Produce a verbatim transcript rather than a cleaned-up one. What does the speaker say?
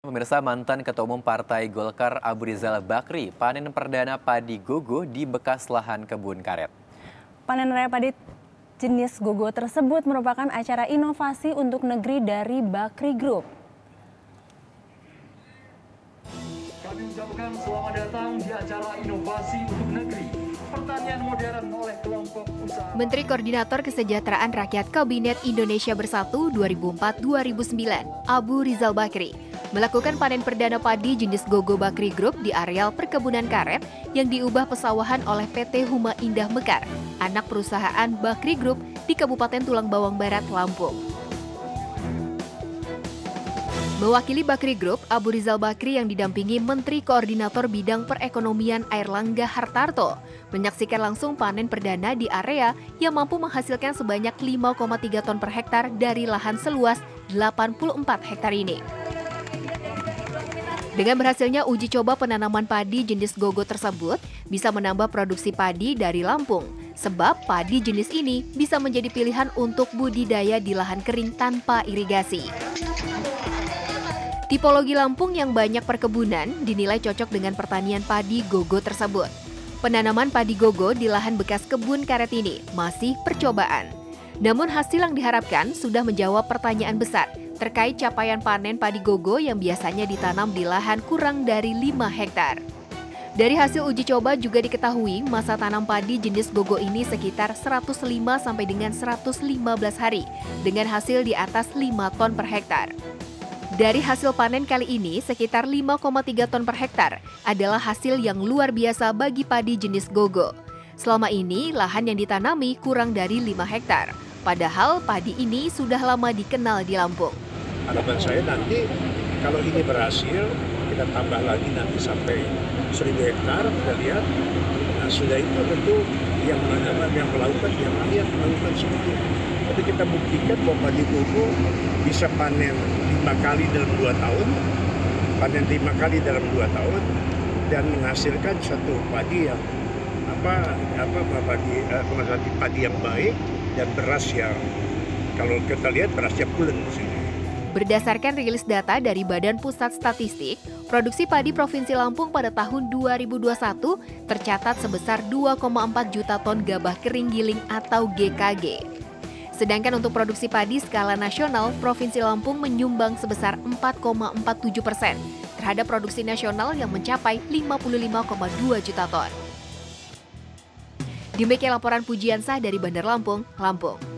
Pemirsa, mantan Ketua Umum Partai Golkar Abu Rizal Bakri panen perdana padi gogo di bekas lahan kebun karet. Panen raya padi jenis gogo tersebut merupakan acara inovasi untuk negeri dari Bakri Group. Kami ucapkan selamat datang di acara inovasi untuk negeri pertanian modern oleh kelompok usaha. Menteri Koordinator Kesejahteraan Rakyat Kabinet Indonesia Bersatu dua ribu empat sampai dua ribu sembilan, Abu Rizal Bakri, melakukan panen perdana padi jenis Gogo Bakri Group di areal perkebunan karet yang diubah pesawahan oleh P T Huma Indah Mekar, anak perusahaan Bakri Group di Kabupaten Tulang Bawang Barat, Lampung. Mewakili Bakri Group, Abu Rizal Bakri yang didampingi Menteri Koordinator Bidang Perekonomian Airlangga Hartarto menyaksikan langsung panen perdana di area yang mampu menghasilkan sebanyak lima koma tiga ton per hektar dari lahan seluas delapan puluh empat hektar ini. Dengan berhasilnya uji coba penanaman padi jenis gogo tersebut bisa menambah produksi padi dari Lampung, sebab padi jenis ini bisa menjadi pilihan untuk budidaya di lahan kering tanpa irigasi. Tipologi Lampung yang banyak perkebunan dinilai cocok dengan pertanian padi gogo tersebut. Penanaman padi gogo di lahan bekas kebun karet ini masih percobaan. Namun hasil yang diharapkan sudah menjawab pertanyaan besar terkait capaian panen padi gogo yang biasanya ditanam di lahan kurang dari lima hektar. Dari hasil uji coba juga diketahui masa tanam padi jenis gogo ini sekitar seratus lima sampai dengan seratus lima belas hari dengan hasil di atas lima ton per hektar. Dari hasil panen kali ini, sekitar lima koma tiga ton per hektar adalah hasil yang luar biasa bagi padi jenis gogo. Selama ini, lahan yang ditanami kurang dari lima hektar. Padahal padi ini sudah lama dikenal di Lampung. Harapan saya nanti kalau ini berhasil, kita tambah lagi nanti sampai seribu hektar, kita lihat. Nah, sudah itu tentu yang menanam, yang melakukan, yang ahli yang melakukan semuanya. Tapi kita buktikan bahwa padi gogo bisa panen lima kali dalam dua tahun, panen lima kali dalam dua tahun, dan menghasilkan satu padi yang apa apa padi uh, padi yang baik dan beras yang kalau kita lihat berasnya pulen di sini. Berdasarkan rilis data dari Badan Pusat Statistik, produksi padi Provinsi Lampung pada tahun dua ribu dua puluh satu tercatat sebesar dua koma empat juta ton gabah kering giling atau G K G. Sedangkan untuk produksi padi skala nasional, Provinsi Lampung menyumbang sebesar empat koma empat tujuh persen terhadap produksi nasional yang mencapai lima puluh lima koma dua juta ton. Demikian laporan Pujiansah dari Bandar Lampung, Lampung.